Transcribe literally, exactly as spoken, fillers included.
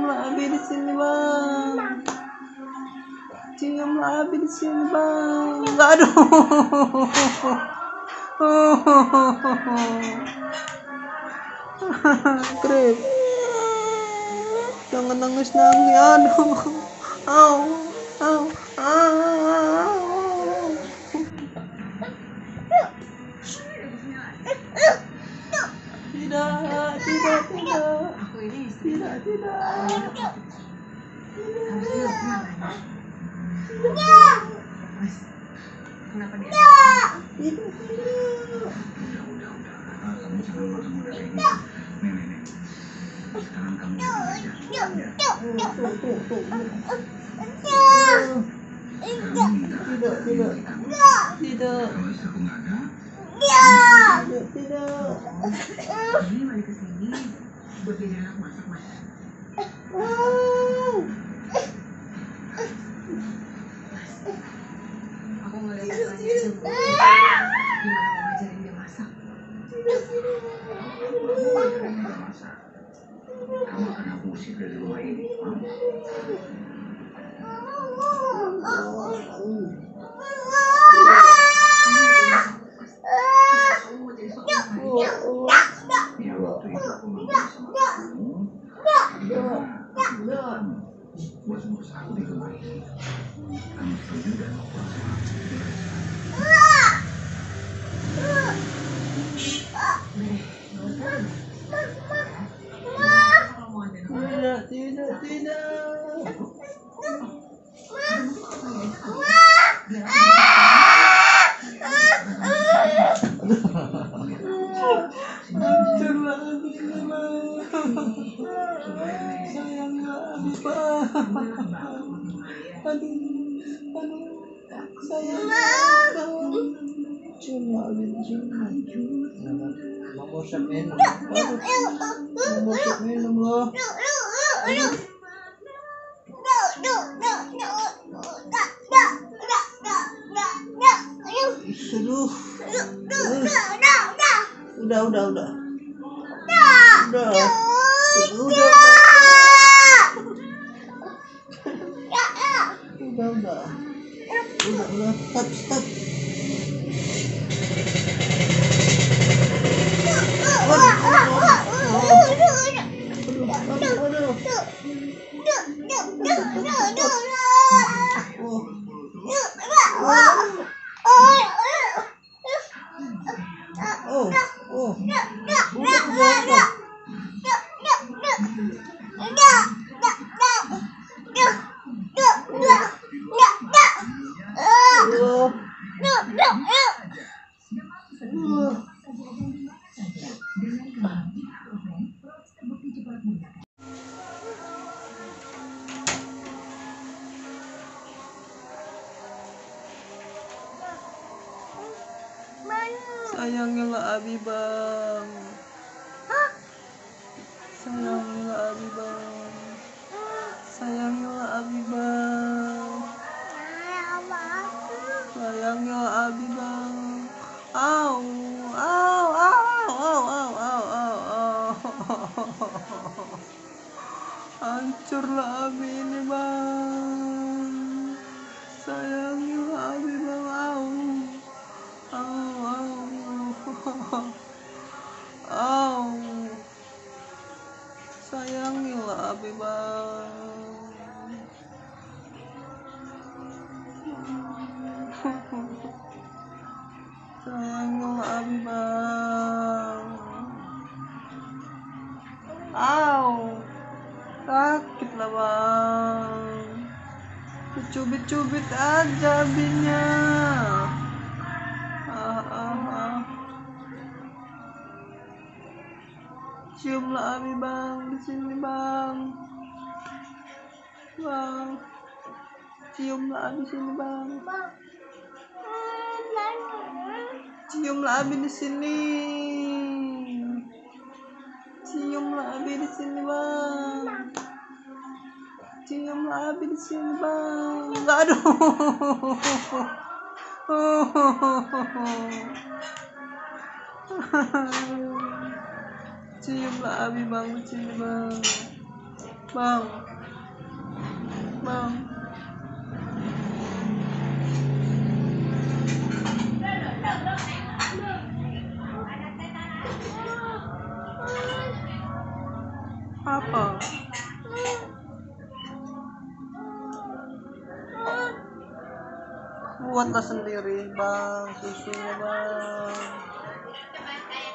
Ciumlah Abi di sini bang. Ciumlah Abi di sini bang. Aduh. Krip. Jangan nangis nangis. Aduh. Au. Au. Au. Tidak, tidak, tidak. Tidak, tidak. Kenapa dia? Tidak, tidak. Udah, udah, udah. Kamu jangan marah-marah kayak gitu. Nih, nih, nih. Sekarang kamu belajar. Ya. Tuh, tuh, tuh, tuh. Sekarang minta. Tidak, tidak. Tidak. Kalau istri aku nggak ada. Tidak, tidak. Ini balik ke sini buat jadi anak masak-masak. Aku ngeliat caranya juga. Gimana mau ngajarin dia masak? Tidak, Aku ngajarin dia masak. Kamu akan aku usir dari rumah ini. Huh? Kamu mau jadi seorang baik. Ya waktu itu aku ngomong sama kamu. Karena aku butuh kamu buat ngurus aku di rumah ini. Kamu setuju dan mau pulang sama aku? tidak, tidak, tidak. Hancurlah Abi ini bang. Sayanglah Abi bang. Aduh, aduh, sayanglah bang. Cuma Abi cuma. Mau masak minum. Mau masak minum loh. Aduh. Udah, udah, udah. Udah. Udah. Udah, udah. Udah, udah. Stop, stop. Oh, oh. Udah, udah, udah. Sayangilah Abi bang. Sayangilah Abi bang. Sayangilah Abi bang. Sayangilah Abi bang. Au, au, au, au, au, au, au, au. Hancurlah Abi ini bang. Sayangilah Abi bang. Au. Au, au. Au. Sayangilah Abi bang. Sayangilah Abi bang. Au. Sakit lah bang. Cubit-cubit aja Abinya. Ah, ah, ah. Ciumlah Abi bang di sini bang. Bang. Ciumlah Abi sini bang. Ciumlah Abi di sini. Ciumlah Abi di sini bang. Ciumlah Abi di sini bang. Aduh. Ciumlah Abi bang di sini bang. Bang, bang. Apa? Buatlah sendiri bang susunya bang.